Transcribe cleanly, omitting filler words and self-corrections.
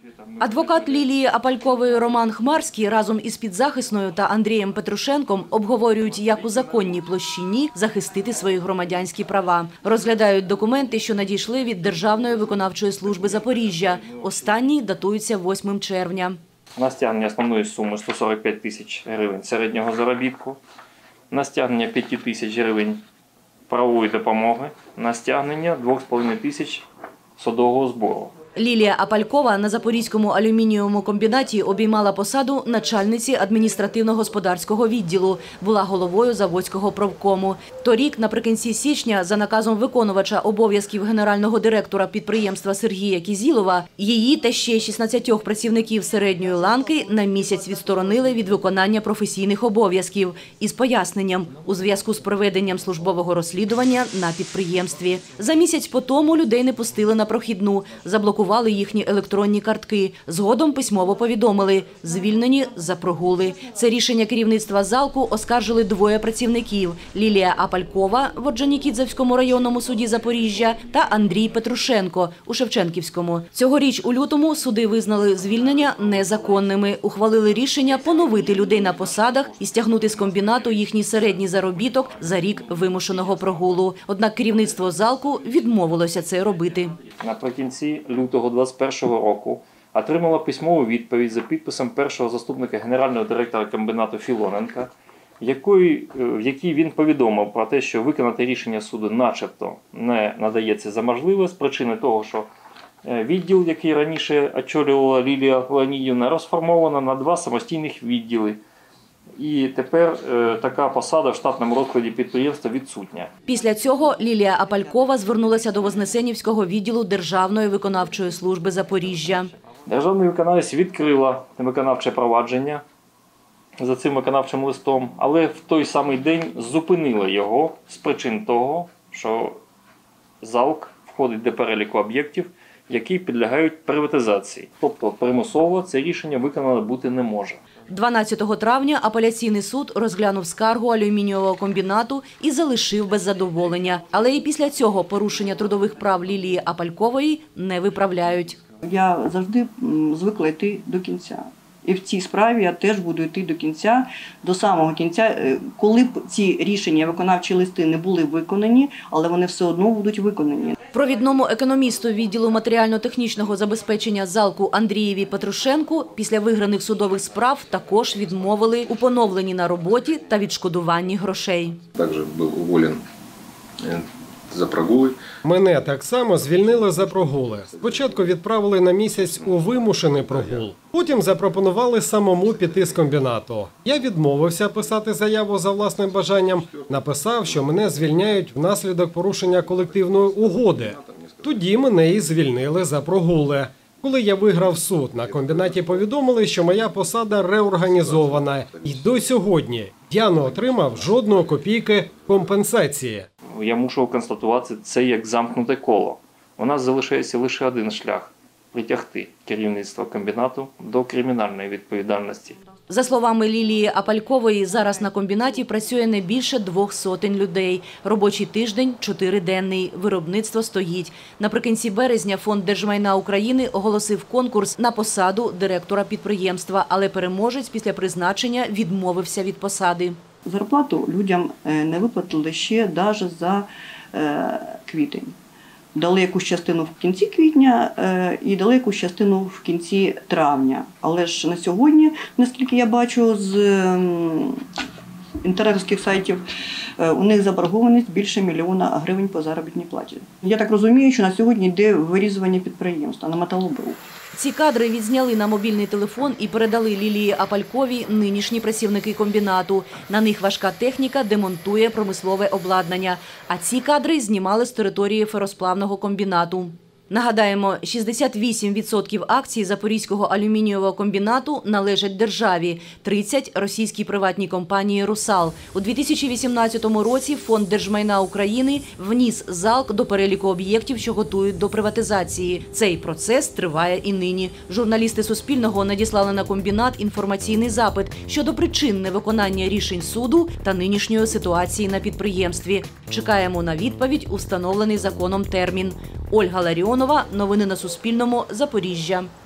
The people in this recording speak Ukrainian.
Адвокат Лілії Апалькової Роман Хмарський разом із підзахисною та Андрієм Петрушенком обговорюють, як у законній площині захистити свої громадянські права. Розглядають документи, що надійшли від Державної виконавчої служби Запоріжжя. Останні датуються 8 червня. На стягнення основної суми 145 тисяч гривень середнього заробітку, на стягнення 5 тисяч гривень правової допомоги, на стягнення 2,5 тисяч судового збору. Лілія Апалькова на Запорізькому алюмінієвому комбінаті обіймала посаду начальниці адміністративно-господарського відділу, була головою Заводського профкому. Торік, наприкінці січня, за наказом виконувача обов'язків генерального директора підприємства Сергія Кізілова, її та ще 16 працівників середньої ланки на місяць відсторонили від виконання професійних обов'язків із поясненням у зв'язку з проведенням службового розслідування на підприємстві. За місяць по тому людей не пустили на прохідну, заблокували їхні електронні картки. Згодом письмово повідомили – звільнені за прогули. Це рішення керівництва ЗАЛКу оскаржили 2 працівників – Лілія Апалькова в Орджонікідзевському районному суді Запоріжжя та Андрій Петрушенко у Шевченківському. Цьогоріч у лютому суди визнали звільнення незаконними. Ухвалили рішення поновити людей на посадах і стягнути з комбінату їхній середній заробіток за рік вимушеного прогулу. Однак керівництво ЗАЛКу відмовилося це робити. Наприкінці лютого 2021 року отримала письмову відповідь за підписом першого заступника генерального директора комбінату Філоненка, в якій він повідомив про те, що виконати рішення суду начебто не надається за можливе з причини того, що відділ, який раніше очолювала Лілія Леонідівна, розформовано на 2 самостійних відділи. І тепер така посада в штатному розкладі підприємства відсутня. Після цього Лілія Апалькова звернулася до Вознесенівського відділу Державної виконавчої служби Запоріжжя. Державний виконавець відкрила виконавче провадження за цим виконавчим листом, але в той самий день зупинила його з причин того, що ЗАЛК входить до переліку об'єктів, які підлягають приватизації. Тобто примусово це рішення виконано бути не може. 12 травня апеляційний суд розглянув скаргу алюмінієвого комбінату і залишив без задоволення. Але і після цього порушення трудових прав Лілії Апалькової не виправляють. Я завжди звикла йти до кінця. І в цій справі я теж буду йти до кінця, до самого кінця. Коли б ці рішення, виконавчі листи не були виконані, але вони все одно будуть виконані. Провідному економісту відділу матеріально-технічного забезпечення ЗАЛКу Андрієві Петрушенку після виграних судових справ також відмовили у поновленні на роботі та відшкодуванні грошей. Також був уволений за прогули. Мене так само звільнили за прогули. Спочатку відправили на місяць у вимушений прогул. Потім запропонували самому піти з комбінату. Я відмовився писати заяву за власним бажанням. Написав, що мене звільняють внаслідок порушення колективної угоди. Тоді мене і звільнили за прогули. Коли я виграв суд, на комбінаті повідомили, що моя посада реорганізована. І до сьогодні я не отримав жодної копійки компенсації. Я мушу констатувати це як замкнуте коло. У нас залишається лише один шлях – притягти керівництво комбінату до кримінальної відповідальності. За словами Лілії Апалькової, зараз на комбінаті працює не більше 200 людей. Робочий тиждень – 4-денний. Виробництво стоїть. Наприкінці березня Фонд держмайна України оголосив конкурс на посаду директора підприємства, але переможець після призначення відмовився від посади. Зарплату людям не виплатили ще навіть за квітень. Дали якусь частину в кінці квітня і дали якусь частину в кінці травня. Але ж на сьогодні, наскільки я бачу з інтернетських сайтів, у них заборгованість більше 1 мільйона гривень по заробітній платі. Я так розумію, що на сьогодні йде вирізування підприємства на металобрух. Ці кадри відзняли на мобільний телефон і передали Лілії Апальковій нинішні працівники комбінату. На них важка техніка демонтує промислове обладнання. А ці кадри знімали з території феросплавного комбінату. Нагадаємо, 68% акцій Запорізького алюмінієвого комбінату належать державі, 30 – російській приватній компанії «Русал». У 2018 році Фонд держмайна України вніс ЗАЛК до переліку об'єктів, що готують до приватизації. Цей процес триває і нині. Журналісти Суспільного надіслали на комбінат інформаційний запит щодо причин невиконання рішень суду та нинішньої ситуації на підприємстві. Чекаємо на відповідь у встановлений законом термін. Ольга Ларіонова. Новини на Суспільному. Запоріжжя.